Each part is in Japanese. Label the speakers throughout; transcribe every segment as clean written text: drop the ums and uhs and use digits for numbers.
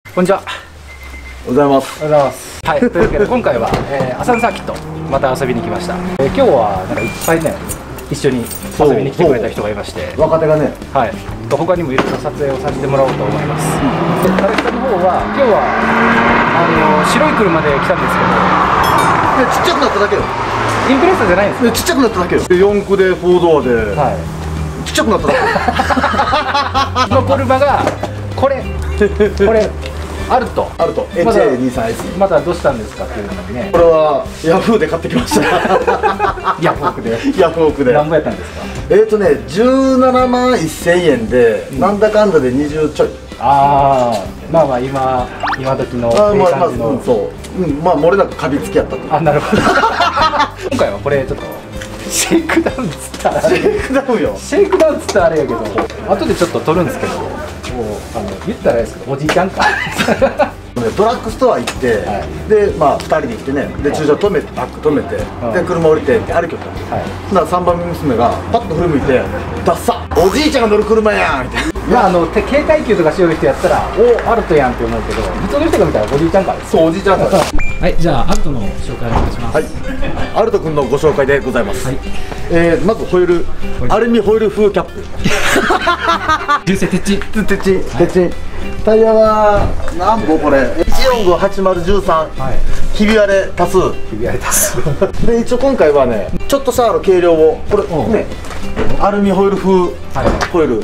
Speaker 1: こんにちは。
Speaker 2: おはようございます。
Speaker 1: おはようございます。はい、というわけで今回は、アサンサーキットまた遊びに来ました。今日はなんかいっぱいね一緒に遊びに来てくれた人がいまして、
Speaker 2: 若手がね、
Speaker 1: はい。他にもいろいろ撮影をさせてもらおうと思います。で、彼氏さんの方は今日は白い車で来たんですけど、
Speaker 2: ちっちゃくなっただけよ。
Speaker 1: インプレッサじゃないんですよ。
Speaker 2: ちっちゃくなっただけよ。4駆で4ドアで、
Speaker 1: はい。
Speaker 2: ちっちゃくなっただけ。
Speaker 1: この車がこれアルト
Speaker 2: HA23S。
Speaker 1: またどうしたんですかっていうのにね。
Speaker 2: これはヤフーで買ってきました。
Speaker 1: ヤフオクで。
Speaker 2: ヤフオクで。
Speaker 1: 何ぼやったんですか。
Speaker 2: 17万1000円で、なんだかんだで20ちょい。
Speaker 1: ああ、まあまあ今時のいい感じの。
Speaker 2: そう。まあ漏れなくカビ付き合ったと。
Speaker 1: あ、なるほど。今回はこれちょっとシェイクダウンっつったら。
Speaker 2: シェイクダウンよ。
Speaker 1: シェイクダウンっつったらあれやけど、後でちょっと撮るんですけど、もう言ったらあれですけど、おじいちゃんか。
Speaker 2: ドラッグストア行って、
Speaker 1: はい、
Speaker 2: でまあ2人で行ってね、で駐車止めてバック止めて、で車降りてって歩きよった、はい、だから3番目娘がパッと振り向いて「ダッサおじいちゃんが乗る車やん」って。
Speaker 1: まあ警戒級とかしよる人やったら「おアルトやん」って思うけど、普通の人が見たらおじいちゃんからです。
Speaker 2: そう、おじいちゃんから
Speaker 1: はい、じゃあアルトの紹介お願いします。
Speaker 2: はい、アルト君のご紹介でございます。はい、まずホイール、アルミホイール風キャップ。
Speaker 1: 純正鉄
Speaker 2: チタイヤは何本これ1458013、ひび割れ多数。で一応今回はね、ちょっとした軽量をこれね、アルミホイール風ホイール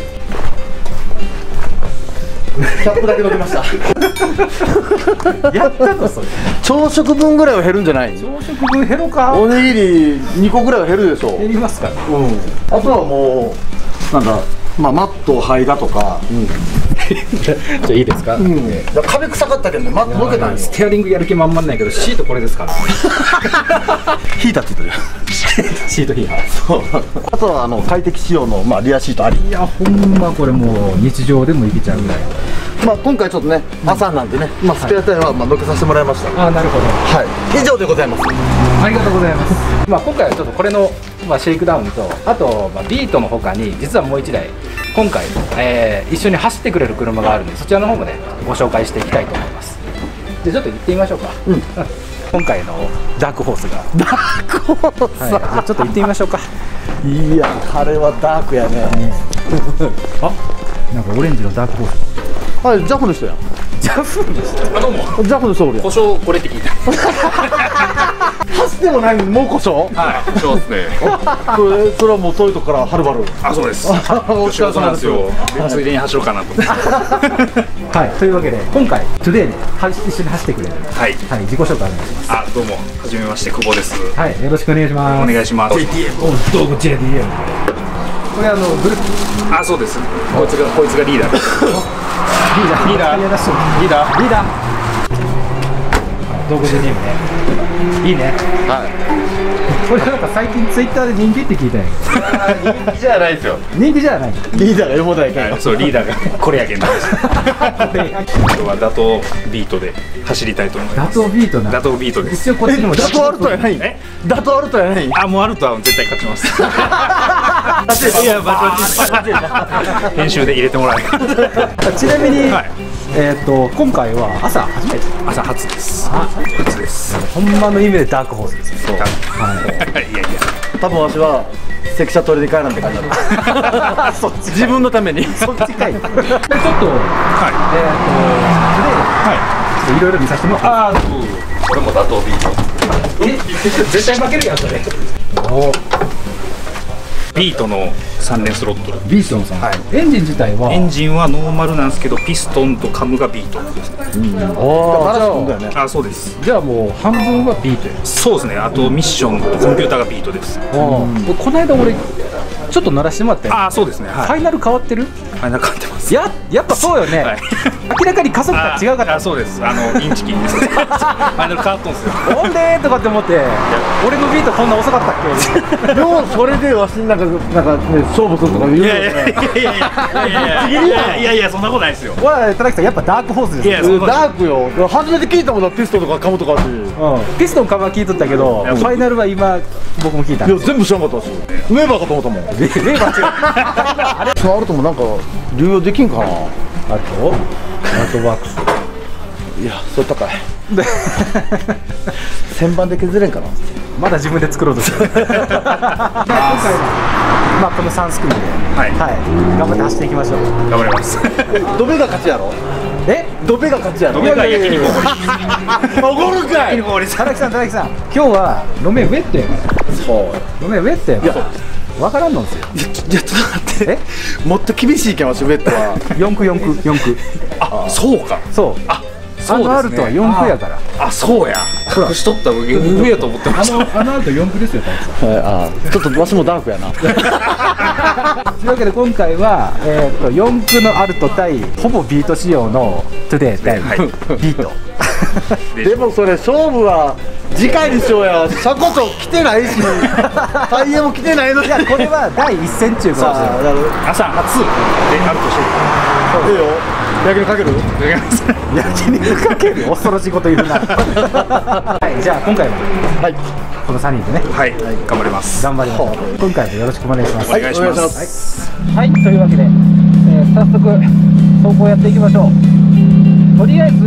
Speaker 2: キャップだけ乗りました。
Speaker 1: やったのそれ。
Speaker 2: 朝食分ぐらいは減るんじゃない？
Speaker 1: 朝食分減ろか。
Speaker 2: おにぎり2個ぐらいは減るでしょ。
Speaker 1: 減りますから。
Speaker 2: あとはもうなんだ、まあマットを剥いだとか。
Speaker 1: じゃあいいですか。
Speaker 2: 壁臭かったけどね、マットのけたんよ。
Speaker 1: ステアリングやる気満々ないけど、シートこれですから。
Speaker 2: ヒーターついてるよ。
Speaker 1: シートヒーター。
Speaker 2: そう。あとは快適仕様のリアシートあり。
Speaker 1: いやほんまこれもう日常でもいけちゃうぐらい。
Speaker 2: 今回ちょっとね、朝なんでね、スペアタイヤは乗っけさせてもらいました。
Speaker 1: あ、なるほど。
Speaker 2: はい。以上でございます。
Speaker 1: ありがとうございます。今回はちょっとこれのシェイクダウンと、あとビートの他に実はもう1台今回一緒に走ってくれる車があるんで、そちらの方もねご紹介していきたいと思います。でちょっと行ってみましょうか。今回のダークホースが。
Speaker 2: ダークホース。
Speaker 1: じゃあちょっと行ってみましょうか。
Speaker 2: いや、彼はダークやね。
Speaker 1: あ、なんかオレンジのダークホース。
Speaker 2: はい、ジャフの人や。
Speaker 1: ジャフの人。あ、どうも。
Speaker 2: ジャフの人おるやん。
Speaker 1: 故障これって聞いた。
Speaker 2: 走ってもないのにもう故障？
Speaker 3: はい、そうですね。
Speaker 2: それはもうそういうとこからはるばる。
Speaker 3: あ、そうです。
Speaker 2: お疲れ様ですよ。
Speaker 3: ついでに走ろうかなと思って。
Speaker 1: はい、というわけで今回トゥデイで一緒に走ってくれる。
Speaker 3: はい。
Speaker 1: はい、自己紹介お願いします。
Speaker 3: あ、どうも、はじめまして、久保です。
Speaker 1: はい、よろしくお願いします。
Speaker 3: お願いします。
Speaker 1: JDM。どうも JDM。これグループ。
Speaker 3: あ、そうです。こいつがリーダーです。
Speaker 1: リーダー。どうも JDM ね。いいね。はい。これなんか最近ツイッターで人気って聞いたんやけど。
Speaker 3: 人気じゃないですよ。
Speaker 1: 人気じゃない。
Speaker 2: リーダーが読もないから。
Speaker 3: そう、リーダーがこれやけんなんです。今日は打倒ビートで走りたいと思います。
Speaker 1: 打倒ビートな。
Speaker 3: 打倒ビートです。
Speaker 1: 一応こっちにも
Speaker 2: 打倒アルトやない。打倒アルトやない。
Speaker 3: あ、もうアルトは絶対勝ちます。いや、バチ編集で入れてもらえる。
Speaker 1: ちなみに、今回は朝初めて。
Speaker 3: 朝初です。初です。
Speaker 1: 本場の意味でダークホースです。そう。
Speaker 3: いやいや。
Speaker 2: 多分わしは関車取りに帰らんって感じだ。自分のために。
Speaker 1: そっちかい。ちょっと
Speaker 3: はい。
Speaker 1: いろいろ見させてもらおう。
Speaker 3: ああ、これも打倒ビート。
Speaker 1: 絶対負けるやんそれ。
Speaker 3: ビートの3連スロットル。
Speaker 1: ビートのさん。エンジン自体は。
Speaker 3: エンジンはノーマルなんですけど、ピストンとカムがビートですね。あ、そうです。
Speaker 1: じゃあもう半分はビートや。
Speaker 3: そうですね。あとミッションとコンピューターがビートです。
Speaker 1: この間俺ちょっと鳴らしてもらって。
Speaker 3: あ、そうですね。
Speaker 1: ファイナル変わってる？
Speaker 3: ファイナル変わってます。
Speaker 1: やっぱそうよね。明らかに加速が違うかった。
Speaker 3: あ、そうです。インチキです。ファイナル変わったんですよ。
Speaker 1: ほんでとかって思って、俺のビートこんな遅かったっけ？
Speaker 2: でもそれでわしなんかね勝負するとか言うよね。
Speaker 3: いやそんなことないですよ。
Speaker 1: 田中さんやっぱダークホースですよ。
Speaker 2: ダークよ。初めて聞いたもんだ、ピストンとかカムとかあって。
Speaker 1: ピストンカムは聞いとったけど、ファイナルは今僕も聞いた。
Speaker 2: いや全部知らなかったし、ウェーバーかと思ったもん。ウェーバー違う。あれそのアルトもなんか流用できんかな。
Speaker 1: あとワークス。
Speaker 2: いやそれ高い1000番で削れんかな。
Speaker 1: まだ自分で作ろうとしてる今回はまあこの3スクリーンで
Speaker 3: はい
Speaker 1: 頑張って走っていきましょう。
Speaker 3: 頑張ります。
Speaker 2: ドベが勝ちやろ。ドベが勝ちやろ。
Speaker 3: ドベが焼肉
Speaker 2: おごるかい。
Speaker 1: 田中さん今日は路面ウェットやから
Speaker 2: そう
Speaker 1: 路面ウェットやから分からんのんですよ。
Speaker 2: いやちょっと待って、もっと厳しいけんわしウェットは
Speaker 1: 4区
Speaker 3: あ、そうか。
Speaker 1: そう
Speaker 3: そうですね。
Speaker 1: アルトは4区やから。
Speaker 3: あ、そうや。隠しとった上やと思ってました。
Speaker 1: アルト4区ですよ、田中さん。
Speaker 2: あちょっとわしもダークやな。
Speaker 1: というわけで今回は、4区のアルト対ほぼビート仕様のトゥデイ対ビート。
Speaker 2: でもそれ勝負は次回にしようや。車庫長来てないしタイヤも来てないのに。
Speaker 1: いやこれは第1戦中からですよ。
Speaker 3: 朝初であるとして
Speaker 2: いいよ。焼肉かける？
Speaker 1: 焼肉かける恐ろしいこと言うな。はいじゃあ今回はこの3人でね
Speaker 3: はい頑張ります。
Speaker 1: 頑張りましょう。今回もよろしくお願いします。
Speaker 3: お願いします。
Speaker 1: はいというわけで早速走行やっていきましょう。とりあえず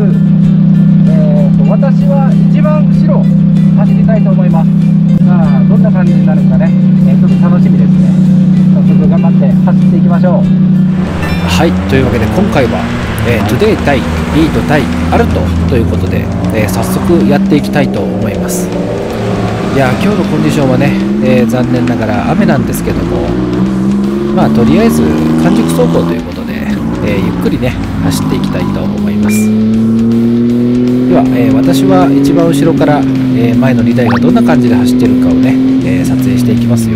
Speaker 1: 私は一番後ろ走りたいと思います。さあどんな感じになるかね、ちょっと楽しみですね。早速頑張って走っていきましょう。はいというわけで今回は、トゥデイ対ビート対アルトということで、早速やっていきたいと思います。いや今日のコンディションはね、残念ながら雨なんですけども、まあとりあえず完熟走行ということで、ゆっくりね走っていきたいと思います。では、私は一番後ろから、前の2台がどんな感じで走っているかをね、撮影していきますよ。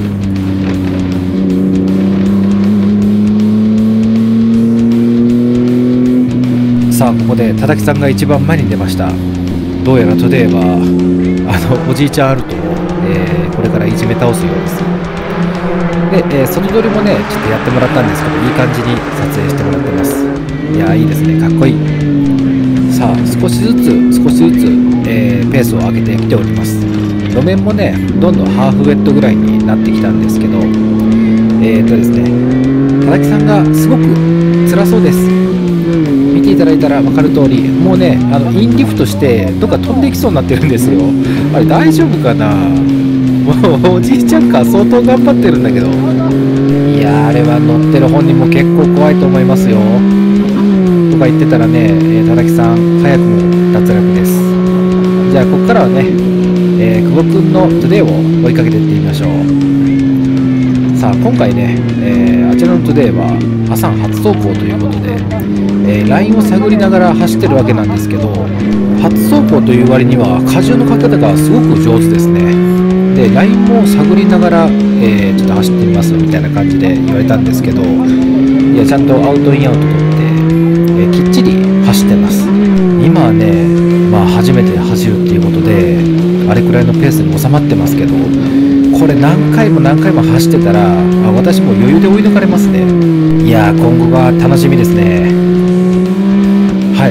Speaker 1: さあここで田崎さんが一番前に出ました。どうやらトゥデイはおじいちゃんアルトを、これからいじめ倒すようです。で、外撮りもねちょっとやってもらったんですけどいい感じに撮影してもらってます。いやいいですね、かっこいい。さあ少しずつ、ペースを上げてきております。路面もねどんどんハーフウェットぐらいになってきたんですけど、ですね田崎さんがすごく辛そうです。見ていただいたら分かる通りもうねインリフトしてどっか飛んでいきそうになってるんですよ。あれ大丈夫かな。もうおじいちゃんか相当頑張ってるんだけど、いやあれは乗ってる本人も結構怖いと思いますよとか言ってたらね、田崎さん早くも脱落です。じゃあここからはね、久保くんのトゥデイを追いかけていってみましょう。さあ今回ね、あちらのトゥデイはアサン初走行ということで、ラインを探りながら走ってるわけなんですけど、初走行という割には荷重のかけ方がすごく上手ですね。でラインも探りながら、ちょっと走ってみますみたいな感じで言われたんですけど、いやちゃんとアウトインアウト取って、きっちり走ってます。今はね、初めて走るっていうことであれくらいのペースに収まってますけど、これ何回も走ってたら私も余裕で追い抜かれますね。いやー今後が楽しみですね。はい、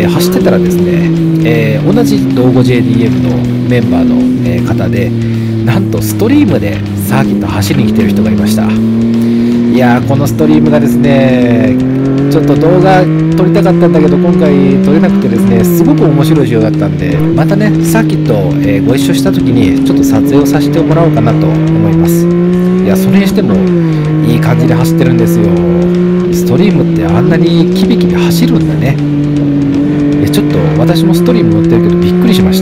Speaker 1: 走ってたらですね、同じ道後 JDM のメンバーの、方でなんとストリームでサーキット走りに来てる人がいました。いやーこのストリームがですねちょっと動画撮りたかったんだけど今回撮れなくてですね、すごく面白い仕様だったんで、またねサーキット、ご一緒した時にちょっと撮影をさせてもらおうかなと思います。いやそれにしてもいい感じで走ってるんですよ。ストリームってあんなにキビキビ走るんだね。いやちょっと私もストリーム乗ってるけどびっくりしました。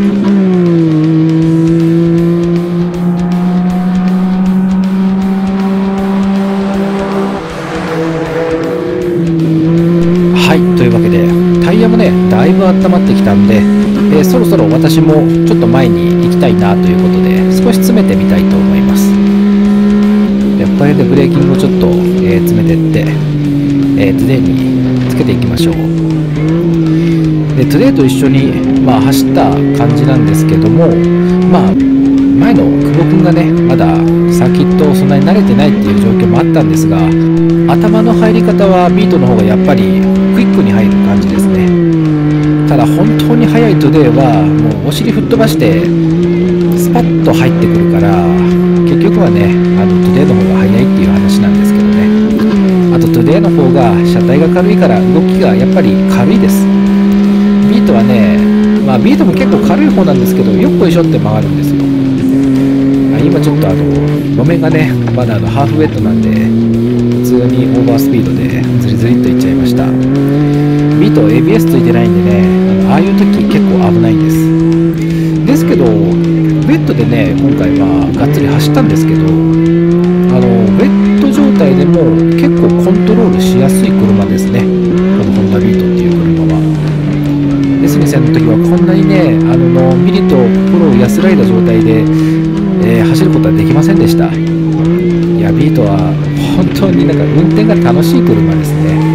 Speaker 1: というわけでタイヤもねだいぶ温まってきたんで、そろそろ私もちょっと前に行きたいなということで少し詰めてみたいと思います。これでブレーキングをちょっと、詰めていって、トゥデイにつけていきましょう。でトゥデイと一緒に、走った感じなんですけども、前の久保君がねまだサーキットそんなに慣れてないっていう状況もあったんですが、頭の入り方はビートの方がやっぱりクイックに入る感じですね。ただ本当に速いトゥデイはもうお尻吹っ飛ばしてスパッと入ってくるから、結局はねトゥデイの方が速いっていう話なんですけどね。あとトゥデイの方が車体が軽いから動きがやっぱり軽いです。 まあビートも結構軽い方なんですけど、よっこいしょって曲がるんですよ。今ちょっと路面がねまだハーフウェットなんで、普通にオーバースピードでズリズリっといっちゃいました。ビート ABS ついてないんでね、ああいう時結構危ないんですけど、ウェットでね今回はがっつり走ったんですけど、ウェット状態でも結構コントロールしやすい車ですね、このホンダビートっていう車は。S2000 の時はこんなにねのんびりと心を安らいだ状態で、走ることはできませんでした。いやビートは本当になんか運転が楽しい車ですね。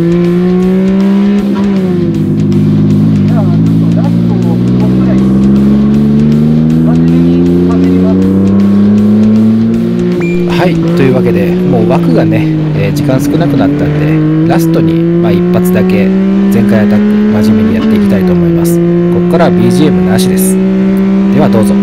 Speaker 1: はい、というわけでもう枠がね、時間少なくなったんで、ラストに、一発だけ全開アタック真面目にやっていきたいと思います。ここからは BGM なしです。ではどうぞ。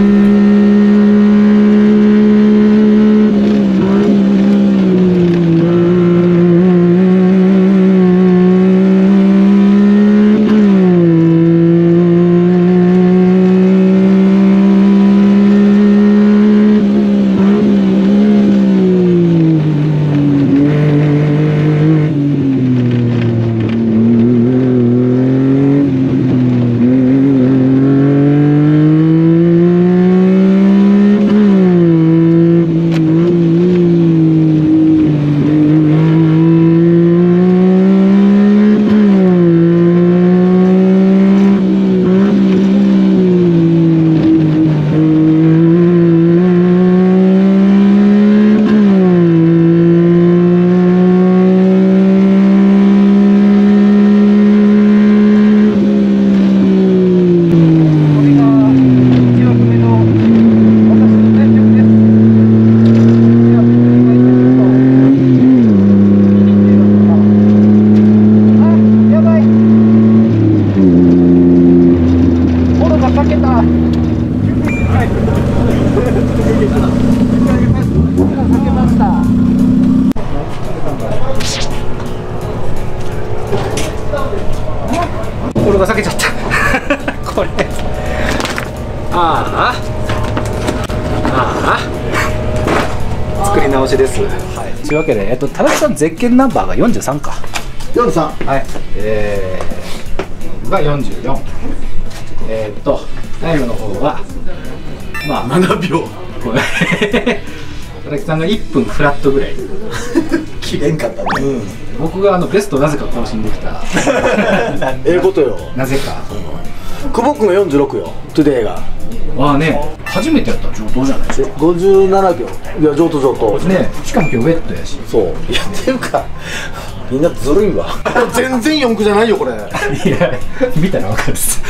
Speaker 1: 心が裂けちゃったこれ作り直しです。はい、というわけで、田中さんゼッケンナンバーが43か。
Speaker 2: 43。
Speaker 1: はい。が44。タイムの方は
Speaker 2: 7秒。
Speaker 1: 田中さんが1分フラットぐらい。
Speaker 2: 切れんかったね。
Speaker 1: 僕がベストなぜか更新できた。
Speaker 2: ええことよ。
Speaker 1: なぜか。
Speaker 2: 久保君が46よ。トゥデイが。
Speaker 1: 初めてやったら上等じゃないですか。
Speaker 2: 57秒。いや上等上等。
Speaker 1: ね、しかも今日ウェットやし。
Speaker 2: そう。いやっていうかみんなずるいわ。全然四駆じゃないよこれ。い
Speaker 1: や見たらわかるっす。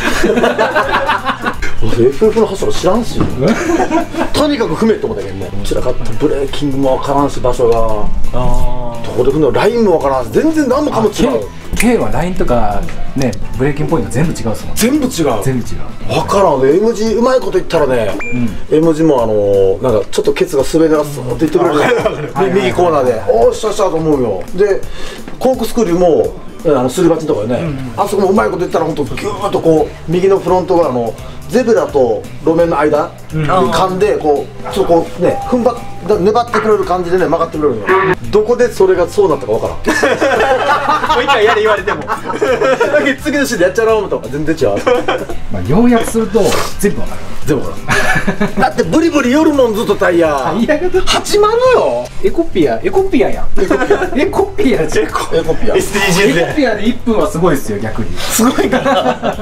Speaker 2: FF の走る知らんし。とにかく踏めって思ったけどね。散らかったブレーキングもわからんし、場所がどこで踏むのラインもわからんし、全然何もかも違う。
Speaker 1: K はラインとかね、ブレーキングポイント全部違うっすもん。
Speaker 2: 全部違う。
Speaker 1: 全部違う。
Speaker 2: わからんね。M 字うまいこと言ったらね、M 字もなんかちょっとケツが滑り出すって言ってくれる。右コーナーでおっしゃっしゃと思うよ。でコークスクリューもすり鉢のところね、あそこもうまいこと言ったら本当ギューッとこう右のフロントがゼブラと路面の間に噛んでこうちょっとこうね踏ん張って粘ってくれる感じでね曲がってくれるのよ。どこでそれがそうなったかわからん。もう一回やれ言われても。だけど次の週でやっちゃおうとか全然違う。
Speaker 1: 要約すると全部わかる。
Speaker 2: 全部わかる。だってブリブリ寄るもんずっとタイヤ。8万よ。
Speaker 1: エコピアやん。エコピアじゃん。
Speaker 2: エコピア。
Speaker 1: SDGs で。エコピアで1分はすごいですよ逆に。すごいから。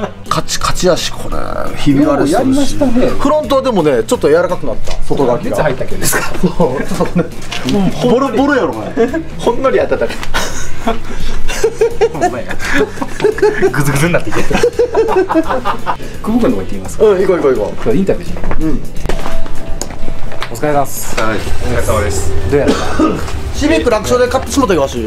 Speaker 2: カチカチやしこれ。ひび割れしてるし。フロントはでもねちょっと柔らかくなった。外側が。
Speaker 1: 熱入ったけどですか。
Speaker 2: ボロボロやろこれ。ほんのり温かい。
Speaker 1: グズグズになってきて。久保君のとこ行ってみますか。
Speaker 2: 行こう行こう行こ
Speaker 1: う。インタビューしに。お疲れ様です。
Speaker 3: はい、お疲れ様です。
Speaker 1: どうやった？
Speaker 2: シビック楽勝で買ってしまったよわし。い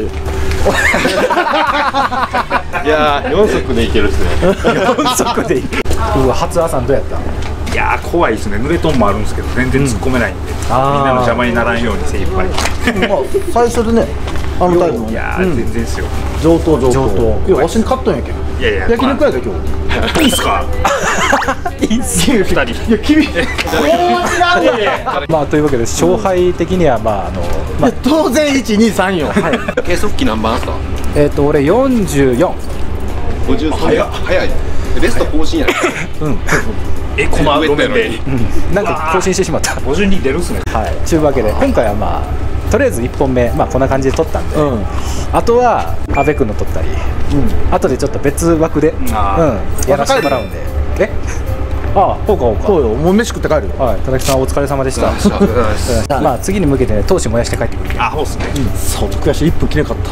Speaker 3: やー、4速でいけるっすね。
Speaker 1: 4速でいける。初朝どうやった？
Speaker 3: いやー、怖いですね。濡れトンもあるんですけど全然突っ込めないんで、みんなの邪魔にならんように精一杯。
Speaker 2: 最初でねタイムも。
Speaker 3: いやー、全然ですよ。
Speaker 2: 上等。いやわしに買ったんやけん。
Speaker 3: いやいや
Speaker 2: 焼肉やで今日。
Speaker 3: いいっすか。いいっすよ2人。
Speaker 2: いや君こう違うやん。
Speaker 1: まあというわけで勝敗的にはまあ
Speaker 2: 当然123よ。
Speaker 4: 計測器何番ですか？
Speaker 1: 俺44。
Speaker 4: 53。早い。ベスト更新やね。
Speaker 3: この路面で
Speaker 1: なんか更新してしまった。
Speaker 3: 52出るっすね。
Speaker 1: はいというわけで今回はまあとりあえず1本目まあこんな感じで撮ったんで、あとは阿部君の撮ったり、後でちょっと別枠でやらせてもらうんで。ああ、そうかそうか。
Speaker 2: そうよ、もう飯食って帰るよ。
Speaker 1: はい、田中さんお疲れ様でした。まあ次に向けてね、闘志燃やして帰ってくる。
Speaker 3: あ、そうっすね。
Speaker 2: そう、悔しい、1分切れんかった。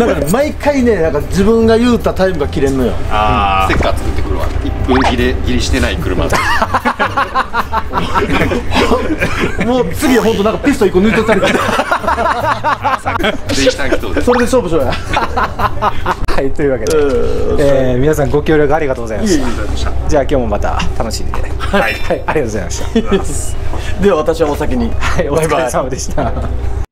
Speaker 2: なんかね、毎回ね、なんか自分が言うたタイムが切れんのよ。
Speaker 4: ああ、セッカー作ってくるわ。1分切りしてない車。
Speaker 2: もう次は本当なんかピストン1個抜いとったり。
Speaker 4: 電気タンクとで。
Speaker 2: それで勝負しようや。
Speaker 1: はいというわけで、皆さんご協力ありがとうございました。じゃあ今日もまた楽しんで。はい、ありがとうございました。
Speaker 2: では私はお先に。
Speaker 1: はい、お疲れ様でした。